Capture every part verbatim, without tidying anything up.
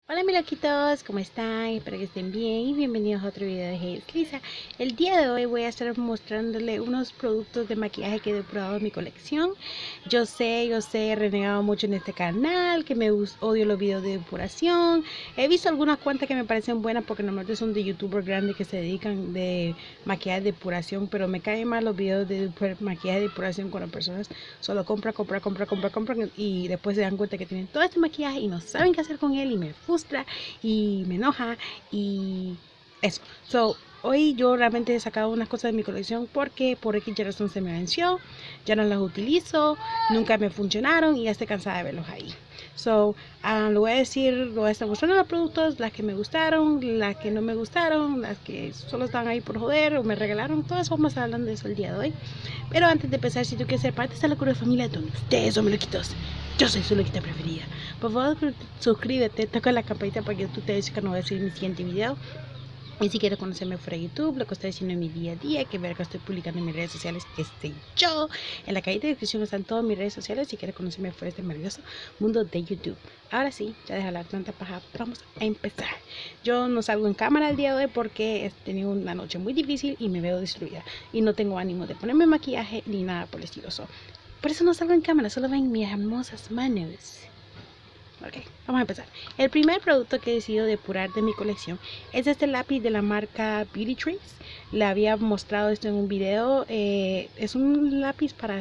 Hola mis loquitos, ¿cómo están? Espero que estén bien y bienvenidos a otro video de Hey Lisa. El día de hoy voy a estar mostrándole unos productos de maquillaje que he depurado en mi colección. Yo sé, yo sé, he renegado mucho en este canal, que me odio los videos de depuración. He visto algunas cuantas que me parecen buenas porque normalmente son de youtubers grandes que se dedican de maquillaje de depuración, pero me caen mal los videos de maquillaje de depuración cuando personas solo compran, compran, compran, compran, compran y después se dan cuenta que tienen todo este maquillaje y no saben qué hacer con él y me frustra y me enoja y eso. So, hoy yo realmente he sacado unas cosas de mi colección porque por X razón se me venció, ya no las utilizo, nunca me funcionaron y ya estoy cansada de verlos ahí. So, uh, lo voy a decir, lo voy a estar mostrando los productos, las que me gustaron, las que no me gustaron, las que solo estaban ahí por joder o me regalaron, todas vamos a estar hablando de eso el día de hoy. Pero antes de empezar, si tú quieres ser parte de esta locura de familia donde ustedes son mis loquitos, yo soy su loquita preferida, por favor suscríbete, toca la campanita para que tú te des cuando voy a subir mi siguiente video. Y si quieres conocerme fuera de YouTube, lo que estoy haciendo en mi día a día, que ver que estoy publicando en mis redes sociales, que sé yo. En la cajita de descripción están todas mis redes sociales si quieres conocerme fuera de este maravilloso mundo de YouTube. Ahora sí, ya deja la tanta paja, vamos a empezar. Yo no salgo en cámara el día de hoy porque he tenido una noche muy difícil y me veo destruida. Y no tengo ánimo de ponerme maquillaje ni nada por el estilo. So, por eso no salgo en cámara, solo ven mis hermosas manos. Ok, vamos a empezar. El primer producto que he decidido depurar de mi colección es este lápiz de la marca Beauty Tricks. Le había mostrado esto en un video. Eh, es un lápiz para...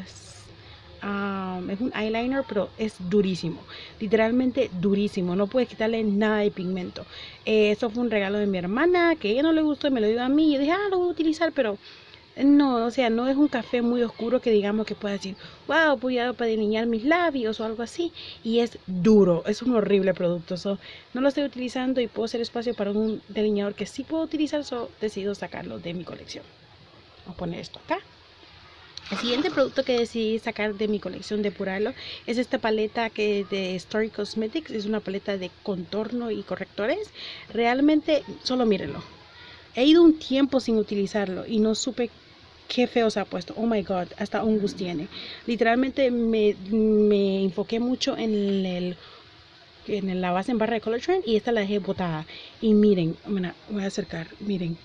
Um, es un eyeliner, pero es durísimo. Literalmente durísimo. No puedes quitarle nada de pigmento. Eh, esto fue un regalo de mi hermana, que a ella no le gustó y me lo dio a mí. Y yo dije, ah, lo voy a utilizar, pero... No, o sea, no es un café muy oscuro que digamos que pueda decir, wow, voy a para delinear mis labios o algo así. Y es duro, es un horrible producto. So, no lo estoy utilizando y puedo hacer espacio para un delineador que sí puedo utilizar, so decido sacarlo de mi colección. Voy a poner esto acá. El siguiente producto que decidí sacar de mi colección, depurarlo, es esta paleta que de Story Cosmetics. Es una paleta de contorno y correctores. Realmente, solo mírenlo. He ido un tiempo sin utilizarlo y no supe qué feo se ha puesto. Oh my god, hasta hongus tiene. Literalmente me, me enfoqué mucho en el en la base en barra de Color Trend y esta la dejé botada. Y miren, mira, voy a acercar, miren.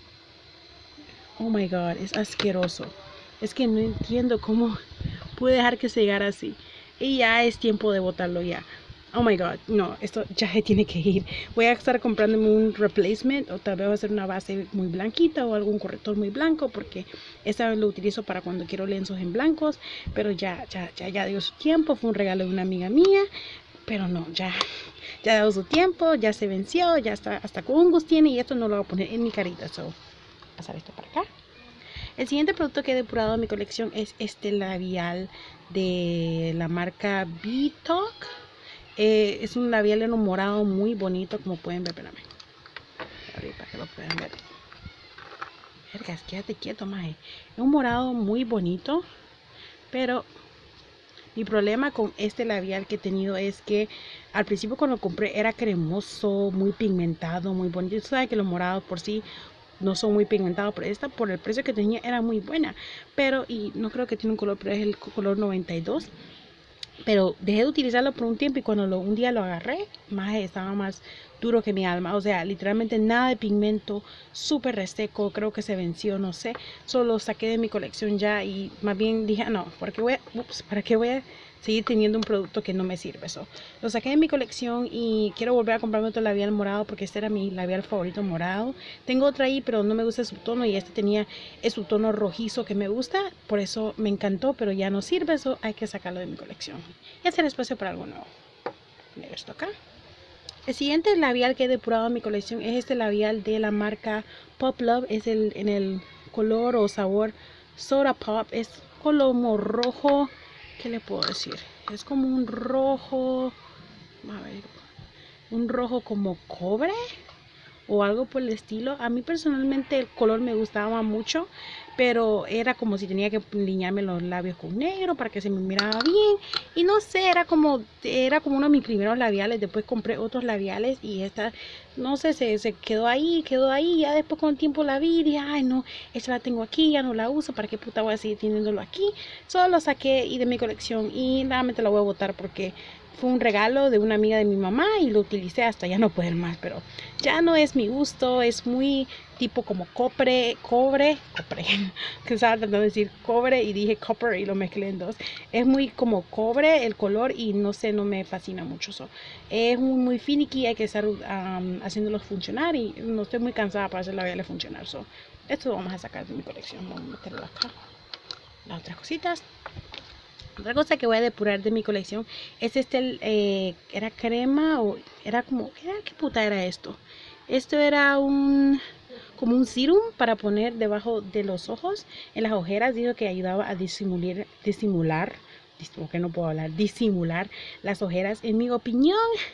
Oh my god, es asqueroso. Es que no entiendo cómo pude dejar que se llegara así. Y ya es tiempo de botarlo ya. Oh my god, no, esto ya se tiene que ir. Voy a estar comprándome un replacement o tal vez va a ser una base muy blanquita o algún corrector muy blanco porque esta lo utilizo para cuando quiero lienzos en blancos, pero ya, ya, ya, ya dio su tiempo. Fue un regalo de una amiga mía, pero no, ya, ya dio su tiempo, ya se venció, ya está, hasta con hongos tiene y esto no lo voy a poner en mi carita. So, voy a pasar esto para acá. El siguiente producto que he depurado en mi colección es este labial de la marca B-Talk. Eh, es un labial en un morado muy bonito, como pueden ver. Espérame, para que lo puedan ver. Vergas, quédate quieto, maje. Es un morado muy bonito, pero mi problema con este labial que he tenido es que al principio cuando lo compré era cremoso, muy pigmentado, muy bonito. Tú sabes que los morados por sí no son muy pigmentados, pero esta por el precio que tenía era muy buena. Pero, y no creo que tiene un color, pero es el color noventa y dos. Pero dejé de utilizarlo por un tiempo y cuando lo, un día lo agarré, más estaba más duro que mi alma. O sea, literalmente nada de pigmento, súper reseco, creo que se venció, no sé. Solo lo saqué de mi colección ya y más bien dije, no, ¿para qué voy a, ups, ¿para qué voy a seguir teniendo un producto que no me sirve? Eso lo saqué de mi colección y quiero volver a comprarme otro labial morado porque este era mi labial favorito morado. Tengo otra ahí, pero no me gusta su tono y este tenía es su tono rojizo que me gusta, por eso me encantó, pero ya no sirve, eso hay que sacarlo de mi colección y hacer espacio para algo nuevo. Poner esto acá. El siguiente labial que he depurado en mi colección es este labial de la marca Pop Love. Es el en el color o sabor Soda Pop. Es color rojo. ¿Qué le puedo decir? Es como un rojo. A ver. Un rojo como cobre o algo por el estilo. A mí personalmente el color me gustaba mucho, pero era como si tenía que liñarme los labios con negro para que se me mirara bien y no sé, era como era como uno de mis primeros labiales. Después compré otros labiales y esta no sé, se, se quedó ahí, quedó ahí. Ya después con el tiempo la vi y dije, ay no, esta la tengo aquí, ya no la uso, ¿para qué puta voy a seguir teniéndolo aquí? Solo lo saqué y de mi colección y realmente la voy a botar porque fue un regalo de una amiga de mi mamá y lo utilicé hasta ya no poder más, pero ya no es mi gusto, es muy tipo como cobre, cobre, cobre, que estaba tratando de decir cobre y dije copper y lo mezclé en dos. Es muy como cobre el color y no sé, no me fascina mucho eso. Es muy, muy finicky, hay que estar um, haciéndolo funcionar y no estoy muy cansada para hacerla verle funcionar. So, esto lo vamos a sacar de mi colección, vamos a meterlo acá. Las otras cositas. Otra cosa que voy a depurar de mi colección es este, eh, era crema o era como, ¿qué, era, ¿qué puta era esto? Esto era un, como un serum para poner debajo de los ojos, en las ojeras. Dijo que ayudaba a disimular, disimular, porque no puedo hablar, disimular las ojeras. En mi opinión,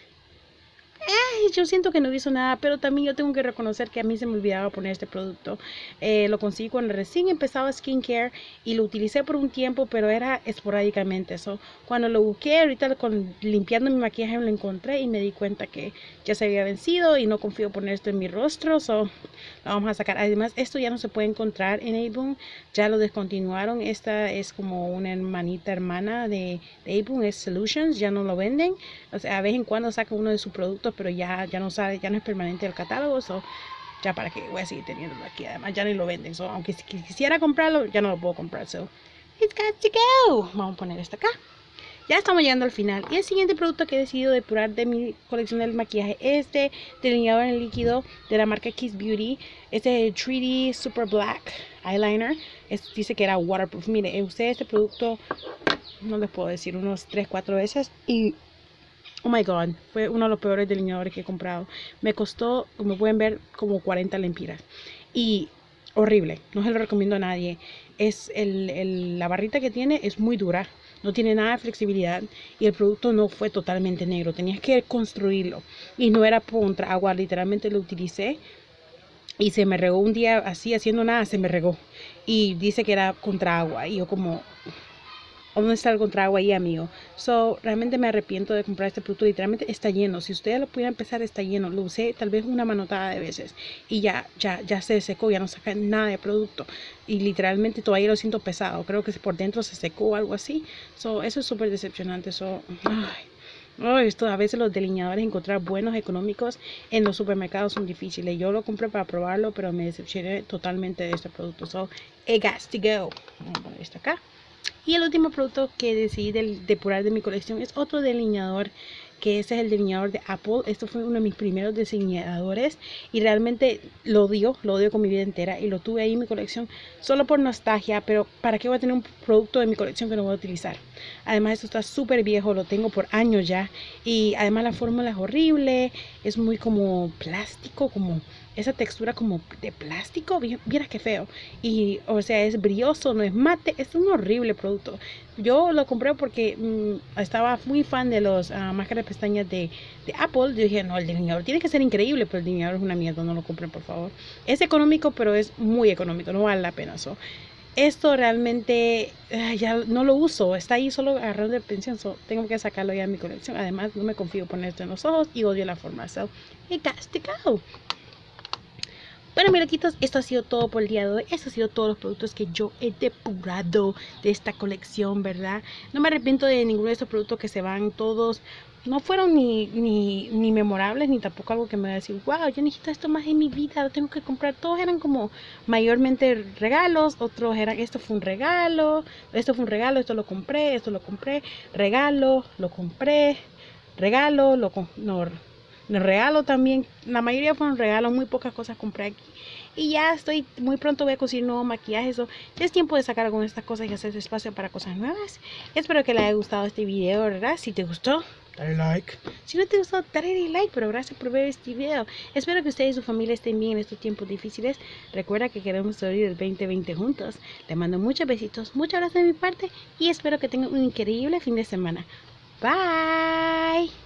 Eh, yo siento que no hizo nada, pero también yo tengo que reconocer que a mí se me olvidaba poner este producto. Eh, lo conseguí cuando recién empezaba skincare y lo utilicé por un tiempo, pero era esporádicamente. Eso, cuando lo busqué ahorita con, limpiando mi maquillaje lo encontré y me di cuenta que ya se había vencido y no confío poner esto en mi rostro. So, lo vamos a sacar. Además, esto ya no se puede encontrar en Avon, ya lo descontinuaron. Esta es como una hermanita hermana de, de Avon, es Solutions, ya no lo venden. O sea, a vez en cuando saca uno de sus productos, pero ya, ya no sale, ya no es permanente el catálogo. So, ya para que voy a seguir teniéndolo aquí. Además, ya ni lo venden. So, aunque si quisiera comprarlo, ya no lo puedo comprar. So, it's got to go. Vamos a poner esto acá. Ya estamos llegando al final. Y el siguiente producto que he decidido depurar de mi colección del maquillaje es este delineador en líquido de la marca Kiss Beauty. Este tres D Super Black Eyeliner. Es, dice que era waterproof. Mire, usé este producto, no les puedo decir, unos tres, cuatro veces. Y oh my god, fue uno de los peores delineadores que he comprado. Me costó, como pueden ver, como cuarenta lempiras. Y horrible, no se lo recomiendo a nadie. Es el, el, la barrita que tiene es muy dura, no tiene nada de flexibilidad y el producto no fue totalmente negro. Tenías que construirlo y no era contra agua, literalmente lo utilicé y se me regó un día así haciendo nada, se me regó. Y dice que era contra agua y yo como... ¿dónde está el contra agua ahí, amigo? So, realmente me arrepiento de comprar este producto. Literalmente está lleno. Si ustedes lo pudieran empezar, está lleno. Lo usé tal vez una manotada de veces. Y ya, ya, ya se secó. Ya no saca nada de producto. Y literalmente todavía lo siento pesado. Creo que por dentro se secó o algo así. So, eso es súper decepcionante. So, ay. Oh, esto, a veces los delineadores encontrar buenos económicos en los supermercados son difíciles. Yo lo compré para probarlo, pero me decepcioné totalmente de este producto. So, it has to go. Vamos a poner esto acá. Y el último producto que decidí de, depurar de mi colección es otro delineador, que ese es el delineador de Apple. Esto fue uno de mis primeros delineadores y realmente lo odio, lo odio con mi vida entera y lo tuve ahí en mi colección solo por nostalgia, pero ¿para qué voy a tener un producto de mi colección que no voy a utilizar? Además esto está súper viejo, lo tengo por años ya y además la fórmula es horrible, es muy como plástico, como esa textura como de plástico, vieras qué feo. Y o sea, es brilloso, no es mate, es un horrible producto. Yo lo compré porque mmm, estaba muy fan de los uh, máscaras de pestañas de, de Apple. Yo dije, no, el delineador tiene que ser increíble, pero el delineador es una mierda, no lo compren por favor. Es económico, pero es muy económico, no vale la pena eso. Esto realmente uh, ya no lo uso, está ahí solo agarrando de pensión, so, tengo que sacarlo ya de mi colección. Además, no me confío poner esto en los ojos y odio la forma, so it has to go. Bueno, miraquitos, esto ha sido todo por el día de hoy. Estos han sido todos los productos que yo he depurado de esta colección, ¿verdad? No me arrepiento de ninguno de estos productos que se van todos. No fueron ni, ni, ni memorables, ni tampoco algo que me va a decir, wow, yo necesito esto más en mi vida, lo tengo que comprar. Todos eran como mayormente regalos, otros eran, esto fue un regalo, esto fue un regalo, esto lo compré, esto lo compré, regalo, lo compré, regalo, lo compré, no, el regalo también, la mayoría fueron regalos, muy pocas cosas compré aquí. Y ya estoy, muy pronto voy a conseguir nuevo maquillaje, eso ya es tiempo de sacar algunas de estas cosas y hacer espacio para cosas nuevas. Espero que les haya gustado este video, ¿verdad? Si te gustó, dale like. Si no te gustó, dale like, pero gracias por ver este video. Espero que ustedes y su familia estén bien en estos tiempos difíciles. Recuerda que queremos sobrevivir el veinte veinte juntos. Les mando muchos besitos, muchos abrazos de mi parte y espero que tengan un increíble fin de semana. Bye.